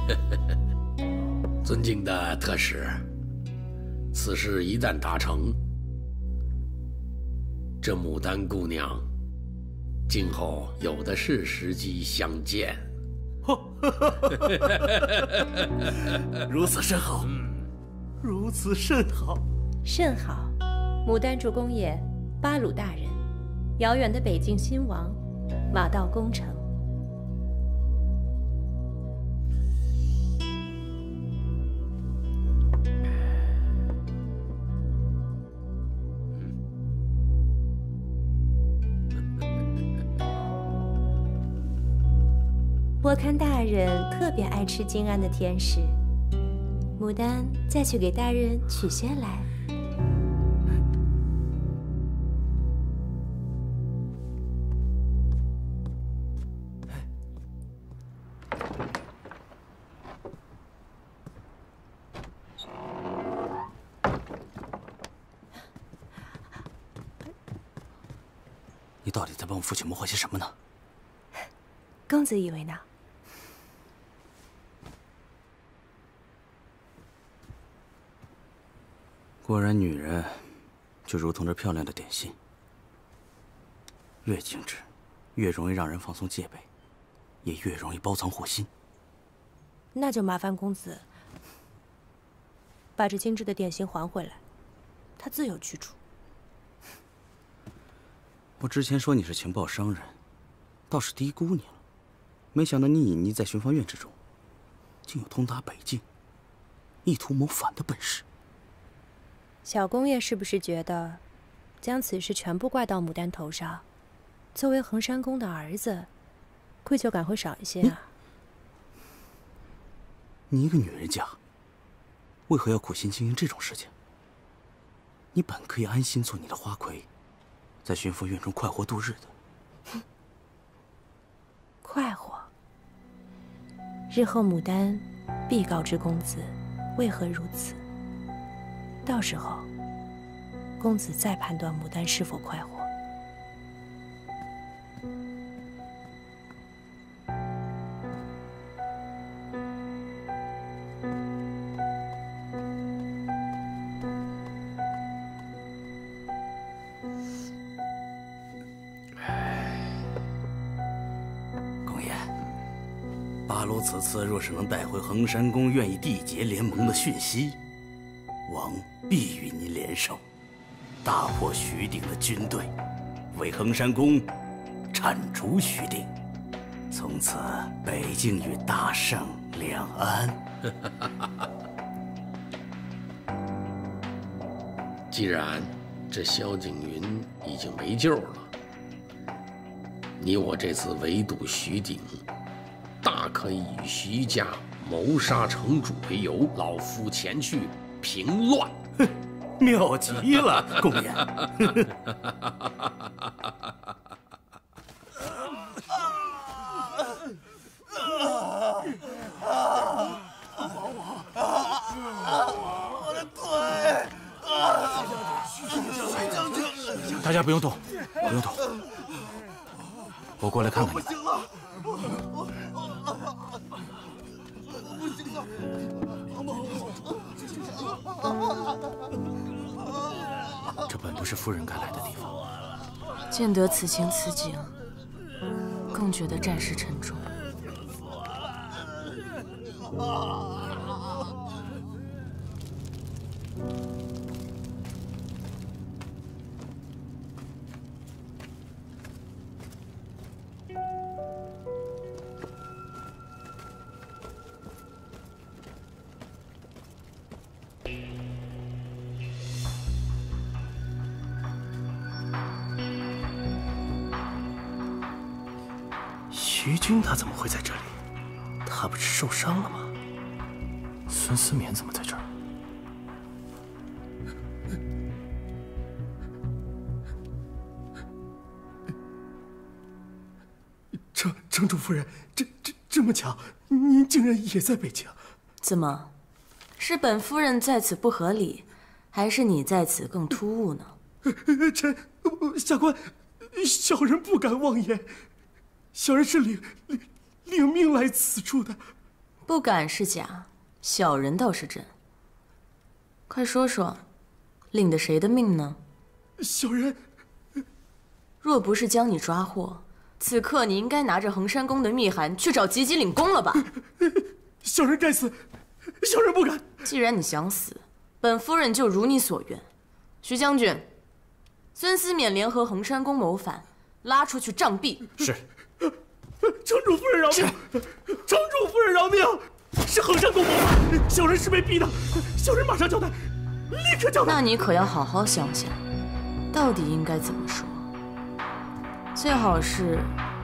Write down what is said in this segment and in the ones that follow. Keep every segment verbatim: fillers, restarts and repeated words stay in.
尊敬的特使，此事一旦达成，这牡丹姑娘今后有的是时机相见。 如此甚好，如此甚好， 甚好。牡丹主公也，巴鲁大人，遥远的北境亲王，马到功成。 我看大人特别爱吃金安的甜食，牡丹再去给大人取些来。 你到底在帮我父亲谋划些什么呢？ 公子以为呢？ 果然，女人就如同这漂亮的点心，越精致，越容易让人放松戒备，也越容易包藏祸心。 那就麻烦公子把这精致的点心还回来，他自有去处。 我之前说你是情报商人，倒是低估你了，没想到你隐匿在巡防院之中，竟有通达北境、意图谋反的本事。 小公爷是不是觉得，将此事全部怪到牡丹头上，作为衡山公的儿子，愧疚感会少一些啊？ 你一个女人家，为何要苦心经营这种事情？你本可以安心做你的花魁，在巡抚院中快活度日的。 快活。日后牡丹必告知公子为何如此。 到时候，公子再判断牡丹是否快活。 公爷，巴鲁此次若是能带回衡山公愿意缔结联盟的讯息，王 必与您联手，大破徐鼎的军队，为衡山公铲除徐鼎，从此北境与大圣两安。 既然这萧景云已经没救了，你我这次围堵徐鼎，大可以以徐家谋杀城主为由，老夫前去平乱。 哼，妙极了，公爷。 我的腿！徐将军， 大家不用动，不用动，我过来看看你。 不行了，不行了。 这本不是夫人该来的地方。 见得此情此景，更觉得战事沉重。 徐军他怎么会在这里？他不是受伤了吗？孙思勉怎么在这儿？ 城城主夫人，这这这么巧，您竟然也在北京？ 怎么，是本夫人在此不合理，还是你在此更突兀呢？ 臣下官，小人不敢妄言。小人是领领领命来此处的， 不敢是假，小人倒是真。快说说，领的谁的命呢？ 小人， 若不是将你抓获，此刻你应该拿着衡山宫的密函去找吉吉领功了吧？ 小人该死，小人不敢。 既然你想死，本夫人就如你所愿。徐将军，孙思勉联合衡山宫谋反，拉出去杖毙。 是。 城主夫人饶命！城主夫人饶命！是衡山宫谋反，小人是被逼的。小人马上交代，立刻交代。 那你可要好好想想，到底应该怎么说？最好是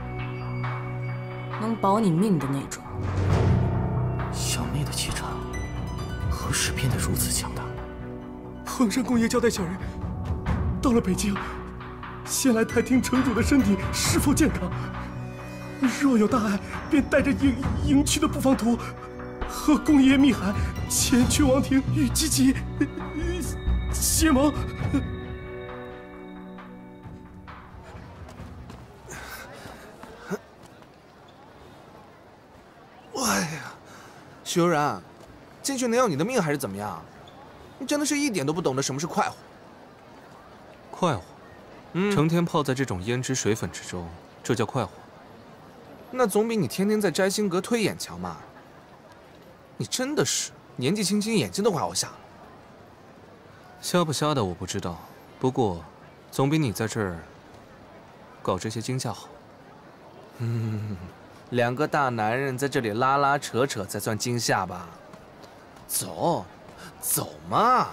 能保你命的那种。 小妹的气场何时变得如此强大？ 衡山公爷交代小人，到了北京，先来探听城主的身体是否健康。若有大碍，便带着营营区的布防图和公爷密函，前去王庭与吉吉结盟。 哎呀，许悠然，进去能要你的命还是怎么样？你真的是一点都不懂得什么是快活。 快活，嗯，成天泡在这种胭脂水粉之中，这叫快活。 那总比你天天在摘星阁推演强嘛。你真的是年纪轻轻眼睛都快要瞎了。 瞎不瞎的我不知道，不过总比你在这儿搞这些惊吓好。 嗯，两个大男人在这里拉拉扯扯才算惊吓吧？走，走嘛！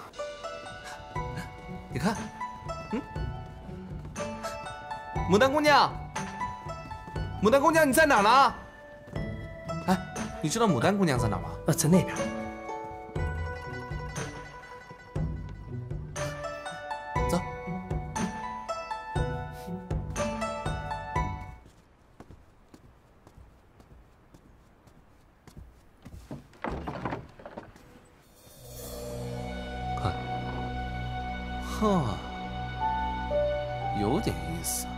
你看，嗯，牡丹姑娘。牡丹姑娘，你在哪儿呢？哎，你知道牡丹姑娘在哪儿吗？ 啊，在那边。 走。 看， 哈，有点意思。